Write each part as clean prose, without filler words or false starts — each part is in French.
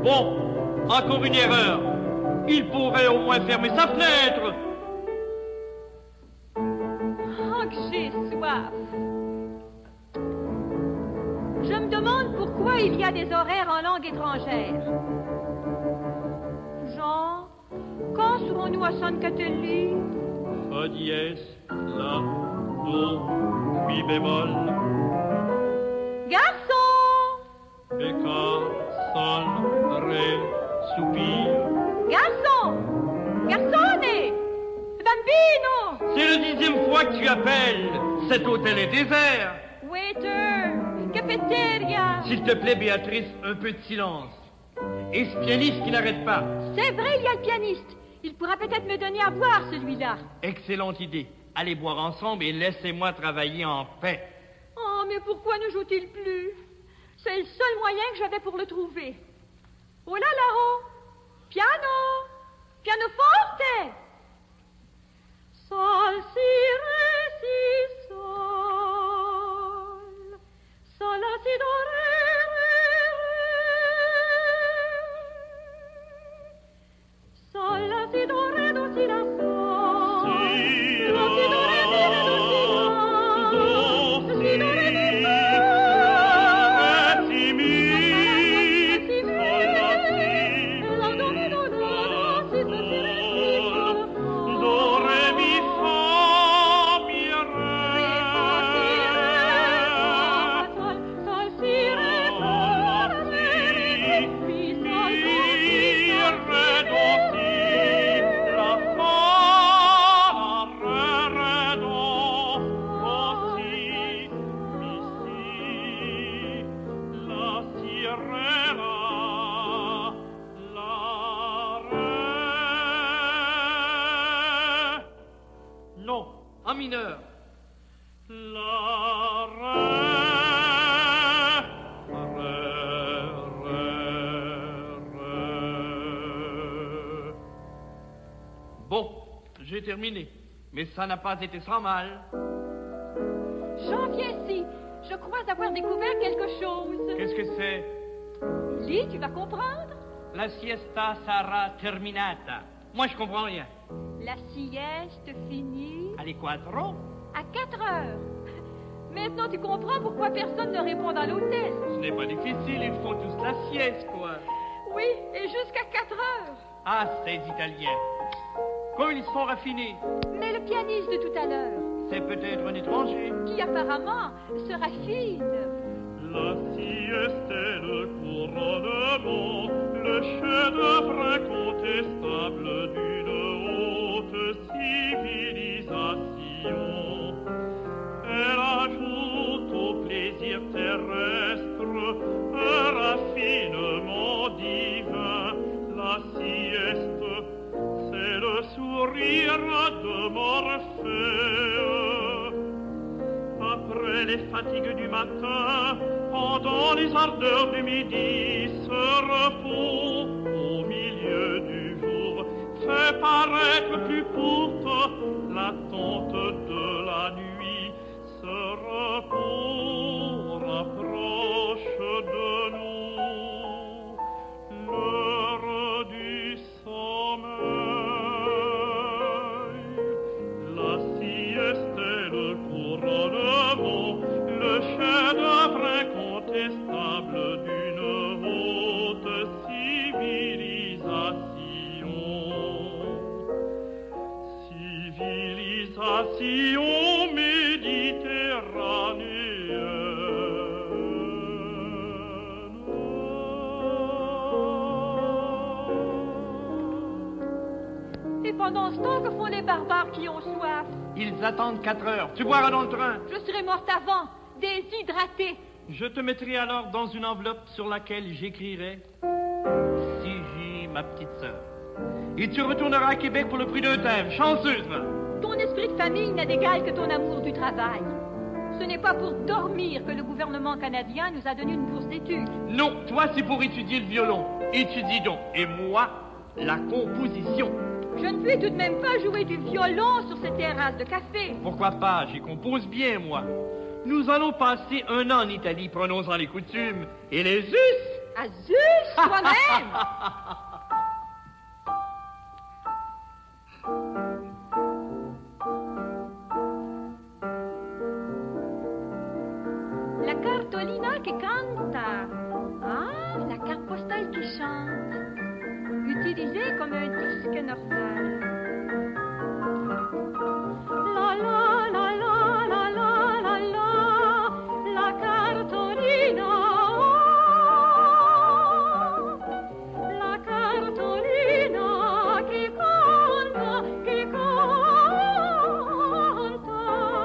Bon, encore une erreur. Il pourrait au moins fermer sa fenêtre. Oh, que j'ai soif. Je me demande pourquoi il y a des horaires en langue étrangère. Jean, quand serons-nous à Sainte-Catherine? Fa dièse, la, do, mi bémol. Garçon! Béca, sol, ré, soupir. Garçon! Garçonne! Bambino! C'est le 10e fois que tu appelles. Cet hôtel est désert. Waiter! Cafeteria! S'il te plaît, Béatrice, un peu de silence. Et ce pianiste qui n'arrête pas. C'est vrai, il y a le pianiste. Il pourra peut-être me donner à boire, celui-là. Excellente idée. Allez boire ensemble et laissez-moi travailler en paix. Oh, mais pourquoi ne joue-t-il plus? C'est le seul moyen que j'avais pour le trouver. Oh là là-haut! Piano! Pianoforte! Sol, si, ré, si, sol. Sol, la, si, do, ré, ré, ré. Sol, la, si, do, ré, do, si, la, sol. Si, la, si, do, ré, si, ré, do, si, la. do, Si, do, ré, mi, fa. ré, si, mi, Si, mi. La, do, mi, do, do, do, si, do, si, ré, si, sol, la, sol. do, ré, mi, fa, mi, Ré, fa, si, ré, fa, sol, sol, si, ré, fa, ré, mi, sol, do, si, sol, ré, do, si, la, fa, la, ré, do, si, mi, si, la, si, ré, la, ré. Non, en mineur. La, ré, ré. Bon, j'ai terminé. Mais ça n'a pas été sans mal. Jean, viens ici. Je crois avoir découvert quelque chose. Qu'est-ce que c'est? Lis, tu vas comprendre. La siesta sarà terminata. Moi, je comprends rien. La sieste finie Alle 4? à 4 heures. Maintenant, tu comprends pourquoi personne ne répond dans l'hôtel. Ce n'est pas difficile, ils font tous la sieste, quoi. Oui, et jusqu'à 4 heures. Ah, ces Italiens. Comme ils sont raffinés. Mais le pianiste de tout à l'heure, C'est peut-être un étranger. qui apparemment se raffine. La sieste est le couronnement, le chef-d'œuvre incontestable d'une haute civilisation. Elle ajoute au plaisir terrestre un raffinement divin. La sieste, c'est le sourire de Morphée. Après les fatigues du matin, pendant les ardeurs du midi, ce repos au milieu du jour fait paraître plus courte l'attente de la nuit. Ce repos rapproche de nous l'heure du sommeil. La sieste est le couronnement, le chef-d'œuvre incontestable d'une haute civilisation. Civilisation méditerranéenne. Et pendant ce temps, que font les barbares qui ont soif? Ils attendent 4 heures. Tu boiras dans le train. Je serai morte avant, déshydratée. Je te mettrai alors dans une enveloppe sur laquelle j'écrirai Sigi, ma petite sœur. Et tu retourneras à Québec pour le prix d'un thème. Chanceuse, va. Ton esprit de famille n'a d'égal que ton amour du travail. Ce n'est pas pour dormir que le gouvernement canadien nous a donné une bourse d'études. Non, toi, c'est pour étudier le violon. Étudie donc. Et moi, la composition. Je ne peux tout de même pas jouer du violon sur ces terrasses de café. Pourquoi pas? J'y compose bien, moi. Nous allons passer un an en Italie, prononçant les coutumes. Et les us, À Zeus, toi-même! La cartolina che canta. Ah, la carte postale qui chante. Utilisée comme un disque normal. La la la la la la la la, la cartolina. La cartolina che canta, che canta.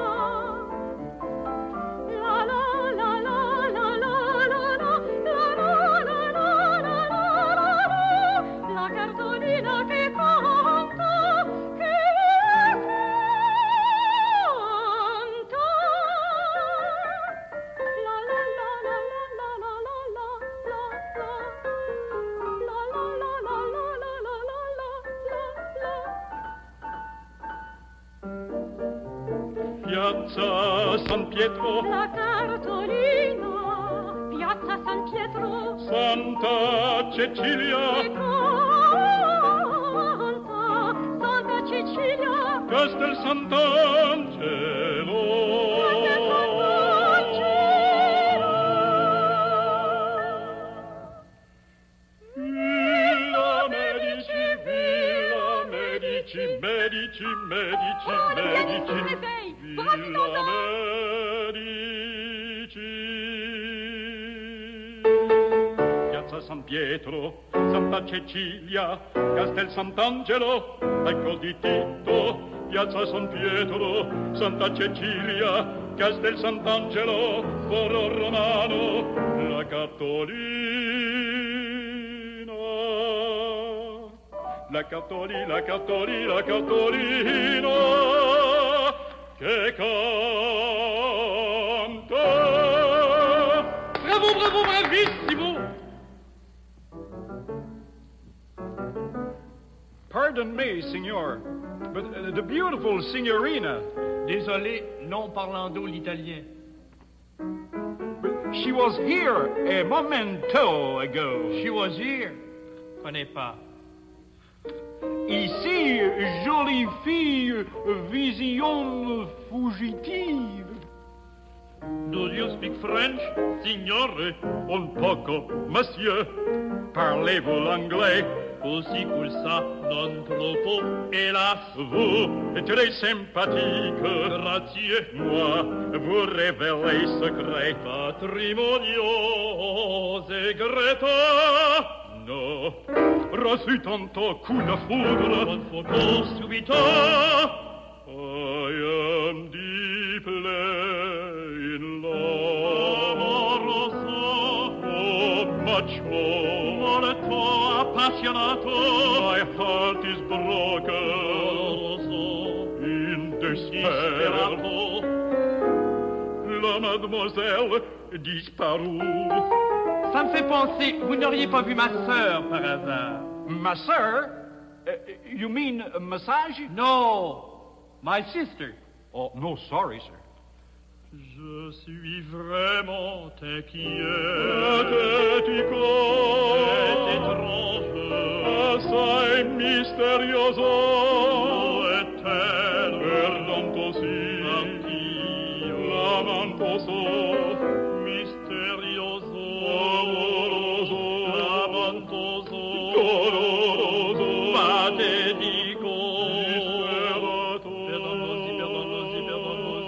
La la la la la la la la, la la la la la la la, la cartolina che canta, che canta. La la la la la la la la la la, la la la la la la la la la. Piazza San Pietro, La cartolina, Piazza San Pietro, Santa Cecilia, che canta, Santa Cecilia, Castel Sant'Angelo. Villa Medici, Villa Medici, Medici, Medici, Oh, le pianiste se Medici, réveille. Villa Profitons-en. Medici. Piazza San Pietro, Santa Cecilia, Castel Sant'Angelo, ecco di Tito. Piazza San Pietro, Santa Cecilia, Castel Sant'Angelo, Foro Romano, la Cattolina. La Cattolina, la Cattolina, la Cattolina, che canta. Bravo, bravo, bravissimo! Pardon me, signor, but the beautiful signorina, Désolé, non parlando l'italien. but she was here a momento ago. She was here. Connais pas. Ici, jolie fille, vision fugitive. Do you speak French, signore? Un poco, monsieur. Parlez-vous l'anglais? Aussi pour ça, non troppo, hélas. Vous êtes très sympathique. Grazie. Moi, vous révélez secret. Patrimoniaux et Greta. No, reçu tanto coup de foudre. Un photo subito. I am deeply in love. Amoroso, oh, macho, molto appassionato. My heart is broken. Amoroso, in despair. La mademoiselle disparue. Ça me fait penser, vous n'auriez pas vu ma sœur par hasard? Ma sœur? You mean massage? No, my sister. Oh, no, sorry, sir. Je suis vraiment inquiet. C'est étrange. Assai misterioso. Où est-elle? Perdant aussi. Anch'io. Lamentoso. Misterioso. Amoroso. Lamentoso. Doloroso. Patetico. Disperato. Perdonosi, perdonosi, perdonosi.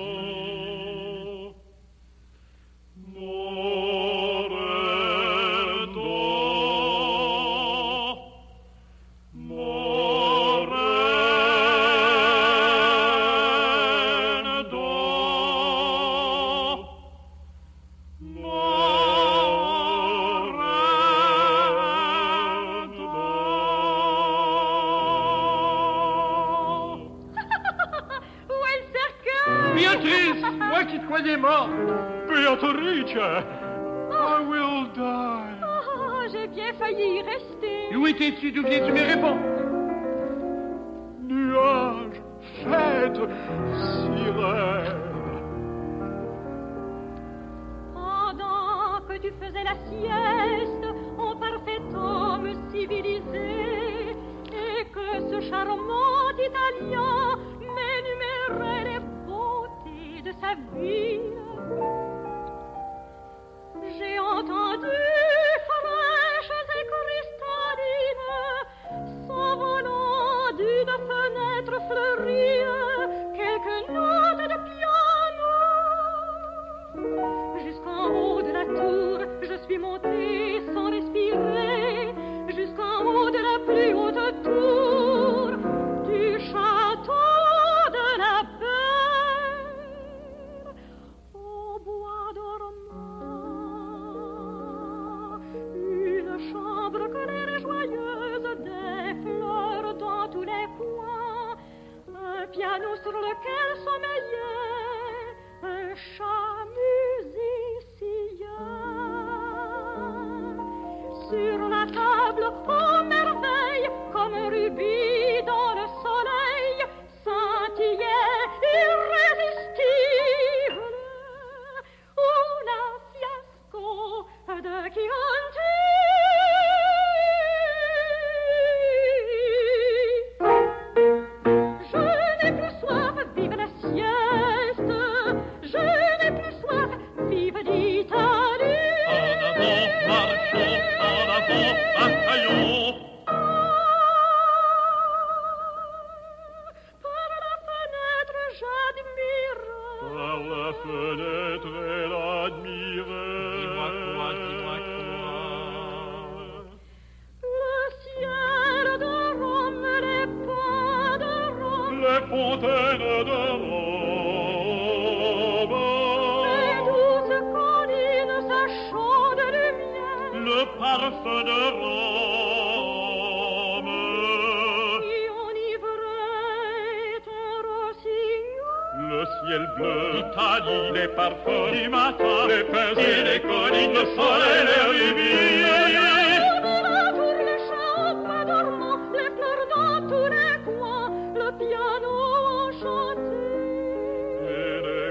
Où est le cercueil? Béatrice, moi qui te croyais mort. Beatrice, I will die. Oh, j'ai bien failli y rester. Où étais-tu? D'où viens-tu? Me réponds. Nuages, fêtes, sirènes. Pendant que tu faisais la sieste, civilisée et que ce charmant Italien m'énumérait les beautés de sa ville. J'ai entendu fraîches et cristallines s'envolant d'une fenêtre fleurie quelques notes de piano. Jusqu'en haut de la tour, je suis montée sans respirer, jusqu'en haut de la plus haute tour du château de la Belle, au bois dormant, une chambre claire et joyeuse, des fleurs dans tous les coins, un piano sur lequel sommeillait un chat musicien. Sur la table, oh merveille, comme un rubis dans le soleil, scintillait irrésistible una fiasco de Chianti. Je n'ai plus soif, vive la sieste. Je n'ai plus soif, vive l'Italie. En avant, marchons, en avant, bataillons. Par la fenêtre, j'admire. Par la fenêtre, elle admirait. Dis-moi quoi, dis-moi Le ciel de Rome, les pas de Rome, Les fontaines de Rome. les douces collines, sa chaude lumière, Le parfum de Rome. qui enivrait un rossignol. Le ciel bleu d'Italie, les parfums du matin, les pins et les collines, le soleil, les rubis. Au-delà, tour les champs au bois dormant, les fleurs dans tous les coins, le piano enchanté. Et les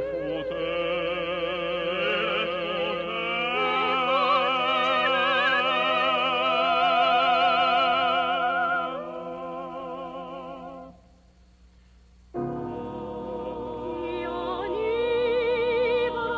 Qui enivre un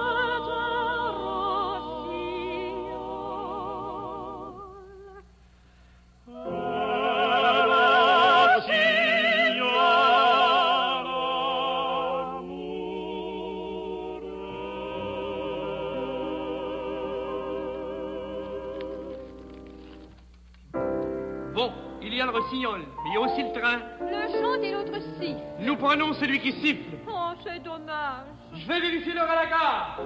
Bon, il y a le rossignol, mais il y a aussi le train. L'un chante et l'autre siffle. Nous prenons celui qui siffle. Oh, c'est dommage. Je vais vérifier l'heure à la gare.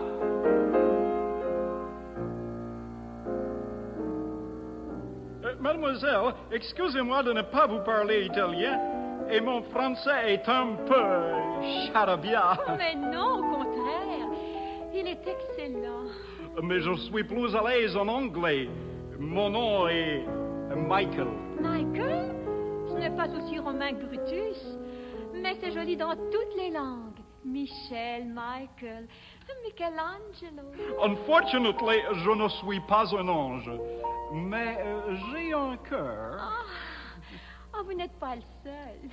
Mademoiselle, excusez-moi de ne pas vous parler italien, et mon français est un peu charabia. Mais non, au contraire. Il est excellent. Mais je suis plus à l'aise en anglais. Mon nom est Michael. Michael, ce n'est pas aussi romain que Brutus, mais c'est joli dans toutes les langues. Michel, Michael, Michelangelo. Unfortunately, je ne suis pas un ange, mais j'ai un cœur. Oh, vous n'êtes pas le seul.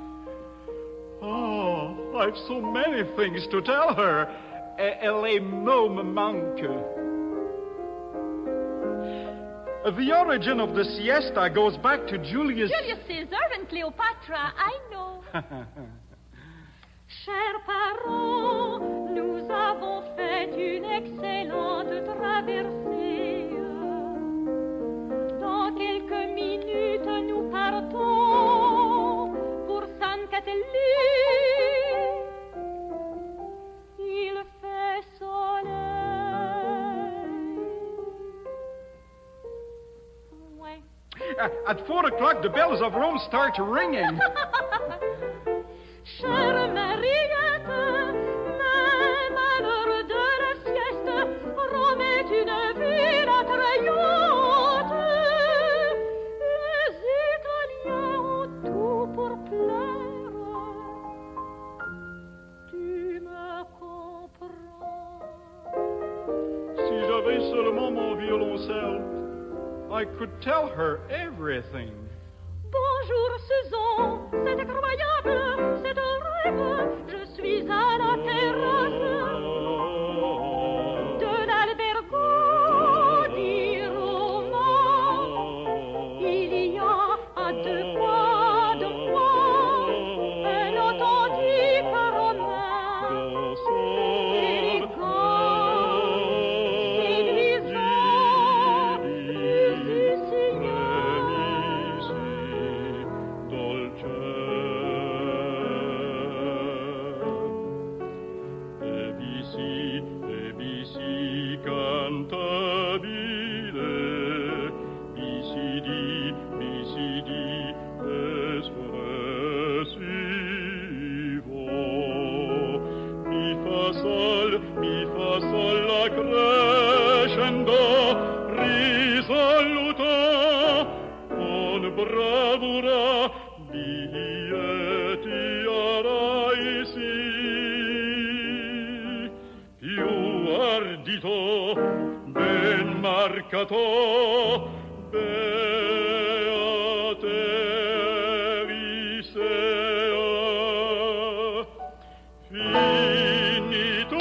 Oh, I've so many things to tell her. Et les mots me manquent. The origin of the siesta goes back to Julius... Julius Caesar and Cleopatra, I know. Chers parents, nous avons fait une excellente traversée. Dans quelques minutes, nous partons pour San Catelli. Il fait soleil. Ouais. At 4 o'clock, the bells of Rome start ringing. Chère Mariette, même à l'heure de la sieste, Rome est une ville attrayante. Les Italiens ont tout pour plaire. Tu me comprends? Si j'avais seulement mon violoncelle. I could tell her everything. Bonjour Susan, c'est incroyable, c'est un rêve. Je suis à la terrasse de l'albergo di Roma. Il y a à 2 pas de moi un authentique romain, élégant, séduisant, musicien. Bravura dieti araisi più ardito ben marcato beaterisea finito.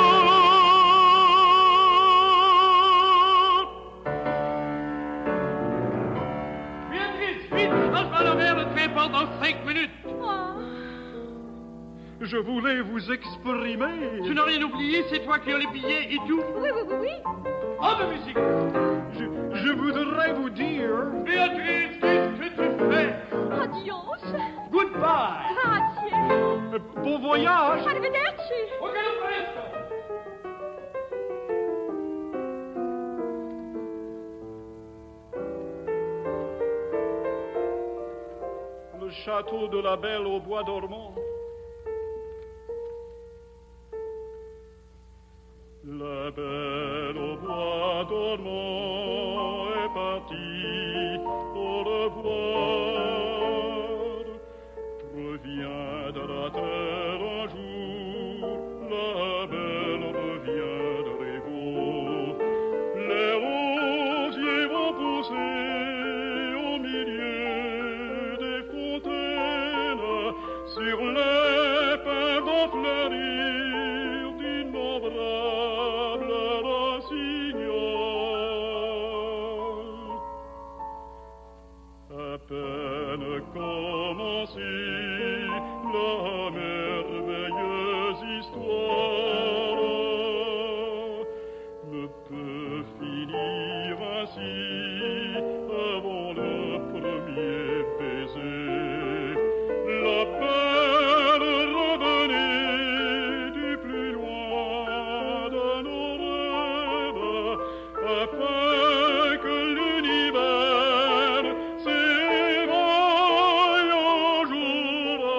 Pendant 5 minutes. Oh. Je voulais vous exprimer. Tu n'as rien oublié, c'est toi qui as les billets et tout. Oui. Ah, de musique. Je voudrais vous dire... Béatrice, qu'est-ce que tu fais? Adios. Goodbye. Grazie. Bon voyage. Arrivederci. Ok, presto. Le château de la Belle au bois dormant. La Belle au bois dormant est partie au revoir. Reviendra terre un jour, la Belle reviendrait vous. Les rosiers vont pousser au milieu des fontaines, sur les pins vont fleurir d'innombrables rossignols. À peine commencée, la merveilleuse histoire ne peut finir ainsi avant le premier baiser. La peine revenait du plus loin de nos rêves, afin que l'univers s'éveille un jour à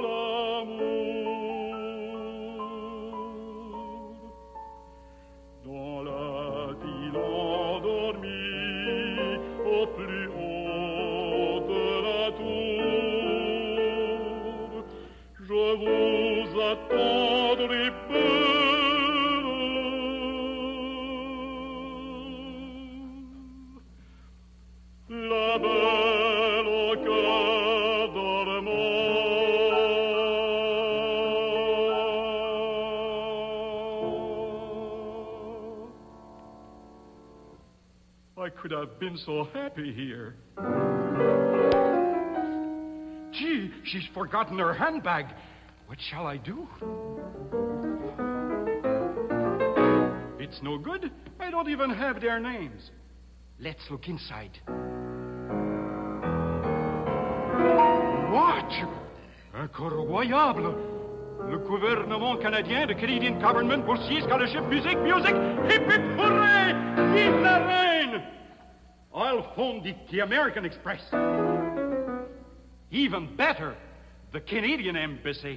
l'amour. Dans la ville endormie, au plus haut de la tour, je vous attendrai belle, la Belle au cœur dormant. I could have been so happy here. Gee, she's forgotten her handbag. What shall I do? It's no good. I don't even have their names. Let's look inside. What? Incroyable! Le gouvernement canadien, the Canadian government, boursier, scholarship, music, hip hip hooray! Vive la reine! I'll phone the American Express. Even better, the Canadian Embassy.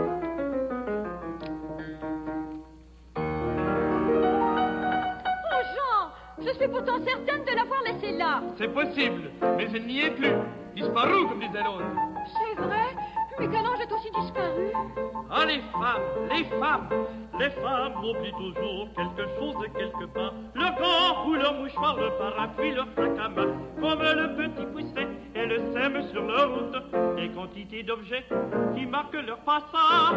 Oh Jean, je suis pourtant certaine de l'avoir laissé là. C'est possible, mais elle n'y est plus. Disparu, comme disait l'autre. C'est vrai, mais Galange est aussi disparu. Ah, les femmes. Les femmes oublient toujours quelque chose de quelque part. Le corps ou le leur mouchoir, leur parapluie, leur sac à main. Comme le petit pousset, elles sèment sur leur route des quantités d'objets qui marquent leur passage.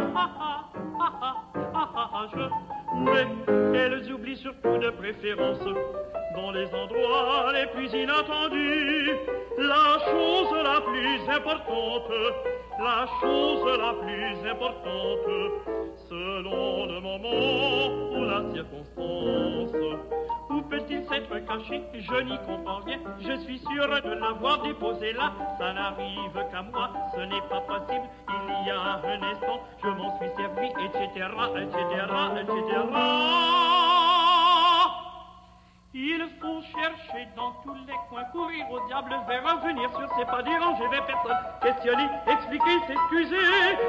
Mais elles oublient surtout de préférence, dans les endroits les plus inattendus, la chose la plus importante, la chose la plus importante, selon le moment ou la circonstance. Où peut-il s'être caché? Je n'y comprends rien. Je suis sûr de l'avoir déposé là. Ça n'arrive qu'à moi, ce n'est pas possible. Il y a un instant, je m'en suis servi, etc., etc., etc. Il faut chercher dans tous les coins, courir au diable, vers revenir sur ses pas, déranger les personnes, questionner, expliquer, s'excuser.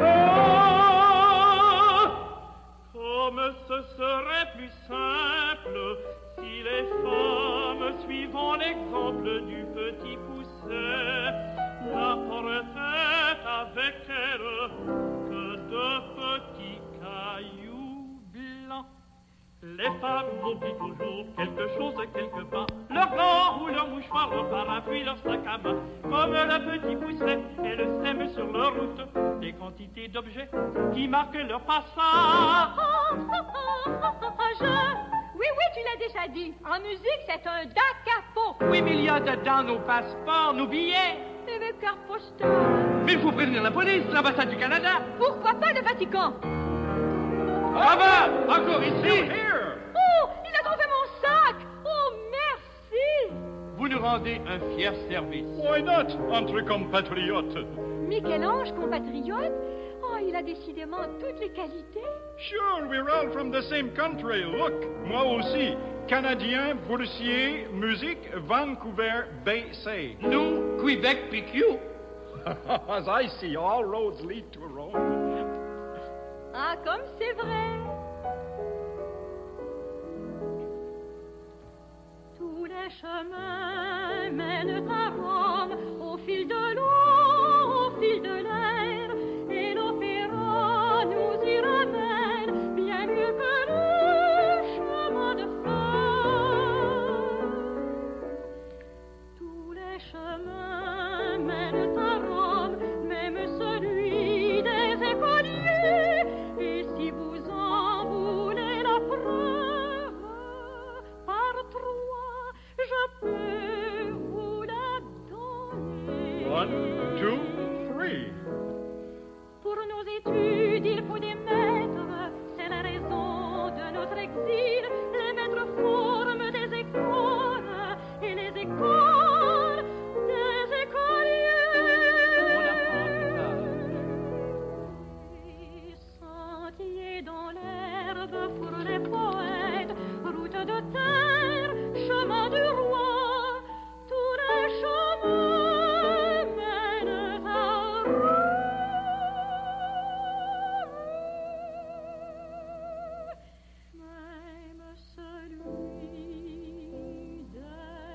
Comme ce serait plus simple si les femmes, suivant l'exemple du petit pousset, n'apportaient avec elles que de petits cailloux blancs. Les femmes oublient toujours quelque chose quelque part, leur gland ou leur mouchoir, leur parapluie, leur sac à main. Comme le petit pousset, elles sèment sur leur route des quantités d'objets qui marquent leur passage. Oui, tu l'as déjà dit. En musique, c'est un da capo. Oui, mais il y a dedans nos passeports, nos billets. C'est le carte postal. Mais il faut prévenir la police, l'ambassade du Canada. Pourquoi pas le Vatican? Ah ben, encore ici. Oh, il a trouvé mon sac. Oh, merci. Vous nous rendez un fier service. Why not? Entre compatriotes. Michel-Ange, compatriote? Oh, il a décidément toutes les qualités. Sure, we're all from the same country. Look, moi aussi. Canadien, boursier, musique, Vancouver, BC. Nous, Québec, PQ. As I see, all roads lead to Rome. Ah, comme c'est vrai. Tous les chemins mènent à Rome, au fil de l'eau, au fil de l'air, et l'opéra nous y ramène, bien mieux que le chemin de fer. Tous les chemins mènent à Rome, même celui des écoliers, et si vous en voulez la preuve, par 3, je peux vous la donner. 1, 2, 3. Pour nos études, il faut des maîtres, c'est la raison de notre exil. Les maîtres forment des écoles, et les écoles des écoliers. Sentiers dans l'herbe pour les poètes, route de terre, chemin du roi, tous les chemins mènent à Rome. Même celui des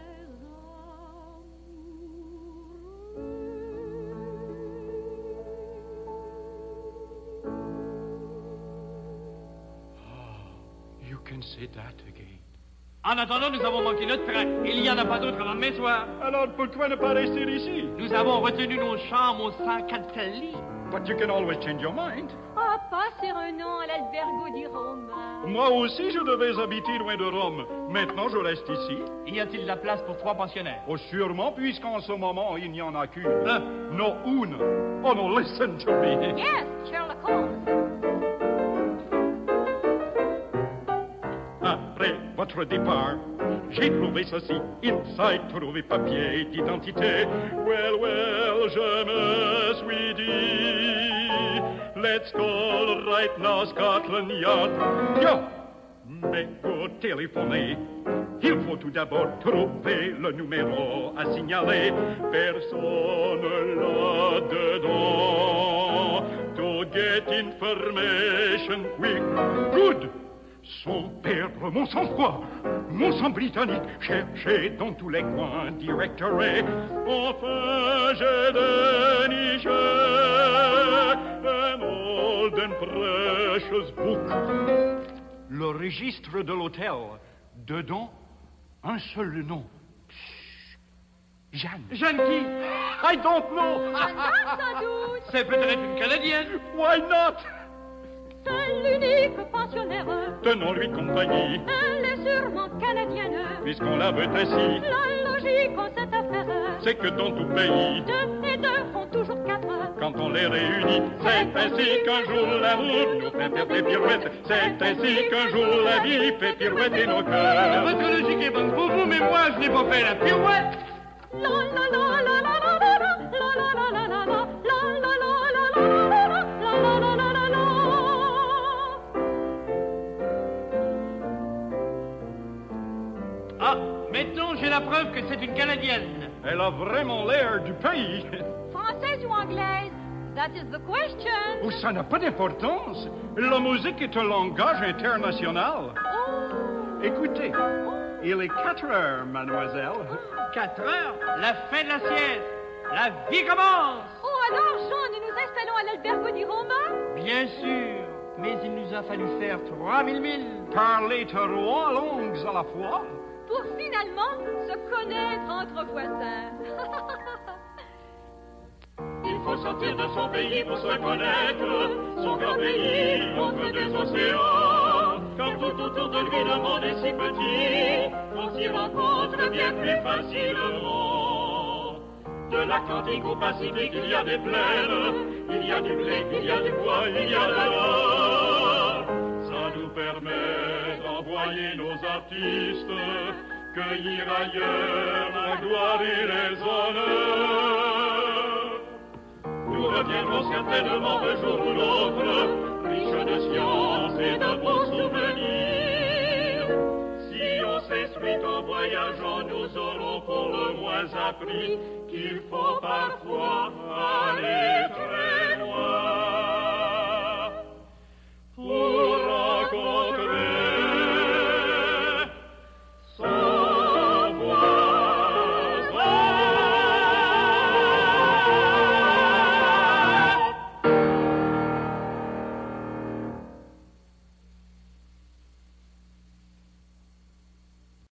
You can say that again. En attendant, nous avons manqué notre train. Il n'y en a pas d'autre avant demain soir. Alors pourquoi ne pas rester ici? Nous avons retenu nos chambres au 104 lits. But you can always change your mind. Ah, passer un an à l'albergo di Roma. Moi aussi, je devais habiter loin de Rome. Maintenant, je reste ici. Y a-t-il de la place pour 3 pensionnaires? Oh, sûrement, puisqu'en ce moment, il n'y en a qu'une. Hein? Non, une. Oh non, listen to me. Yes, Sherlock Holmes. Après votre départ, j'ai trouvé ceci. Inside, trouvé papier d'identité. Well, je me suis dit, let's call right now Scotland Yard. Yeah. Mais pour téléphoner, il faut tout d'abord trouver le numéro à signaler. Personne là-dedans. To get information quick. Good. Sans perdre mon sang-froid, mon sang britannique, chercher dans tous les coins directory. Enfin, j'ai déniché an old and precious book. Le registre de l'hôtel. Dedans, Un seul nom. Jeanne. Jeanne qui? I don't know. Sans doute. C'est peut-être une Canadienne. Why not? C'est l'unique pensionnaire. Tenons-lui compagnie, Elle est sûrement canadienne. puisqu'on la veut ainsi. La logique en cette affaire, C'est que dans tout pays, 2 et 2 font toujours 4. quand on les réunit, c'est ainsi qu'un jour l'amour nous fait faire des pirouettes. C'est ainsi qu'un jour la vie fait pirouetter nos cœurs. Votre logique est bonne pour vous, mais moi, je n'ai pas fait la pirouette. La la la la la la la la la la la la la la la la la la la la. Ah, maintenant, j'ai la preuve que c'est une Canadienne. Elle a vraiment l'air du pays. Française ou anglaise? That is the question. Oh, ça n'a pas d'importance. La musique est un langage international. Oh. Écoutez, il est 4 heures, mademoiselle. 4 heures, la fin de la sieste. La vie commence. Oh, alors, Jean, nous nous installons à l'Albergo di Roma? Bien sûr, mais il nous a fallu faire 3000 milles. Parler 3 langues à la fois. Pour finalement se connaître entre voisins. Il faut sortir de son pays pour se connaître, son grand pays entre 2 océans. Car tout autour de lui le monde est si petit qu'on s'y rencontre bien plus facilement. De l'Atlantique au Pacifique, il y a des plaines, il y a du blé, il y a du bois, il y a de l'or. Ça nous permet d'envoyer nos artistes cueillir ailleurs la gloire et les honneurs. Nous reviendrons certainement un jour ou l'autre, riches de science et de beaux souvenirs. Si on s'explique en voyageant, nous aurons pour le moins appris qu'il faut parfois aller très